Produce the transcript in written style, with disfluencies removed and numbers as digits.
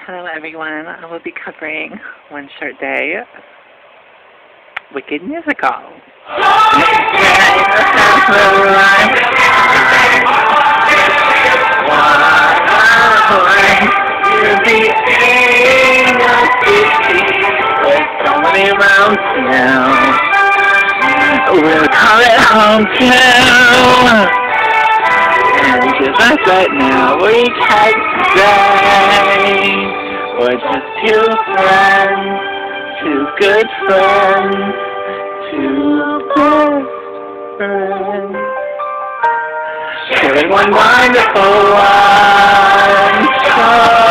Hello everyone, I will be covering One Short Day Wicked Musical. We'll call it home too. And just like right now, we can say we're just two friends, two good friends, two best friends, sharing one wonderful one.